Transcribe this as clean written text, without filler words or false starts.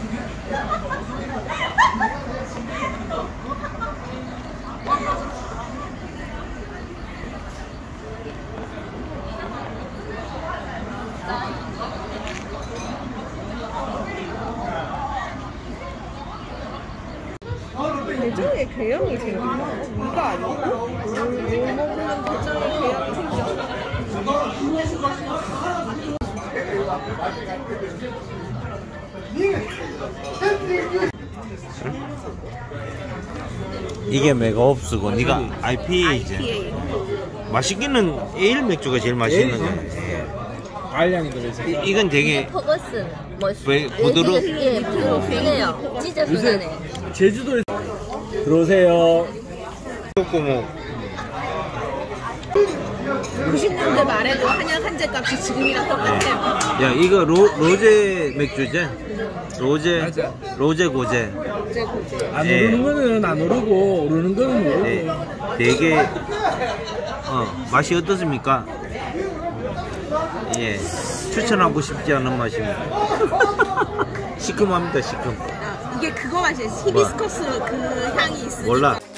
대장에 궤양이 생겼나? 이가 아니고? 물 먹으면 대장에 궤양이 생겨. 이게 메가옵스고 네가 IPA지. 맛있기는 에일 맥주가 제일 맛있는 거야. 알량이 들어있어. 이건 되게 퍼거슨 뭐 부드러. 예, 부드럽네요. 진짜 순하네. 제주도에 들어오세요. 콧구멍. 90년대 말에도 한약 한 잔 값이 지금이랑 똑같아요. 야 이거 로제 맥주지? 로제 고제. 안 오르는 거는 안 오르고 오르는 거는 오르고. 네, 되게 맛이 어떻습니까? 예, 추천하고 싶지 않은 맛입니다. 시큼합니다, 시큼. 이게 그거 맛이에요. 히비스커스 그 향이 있으니까. 몰라.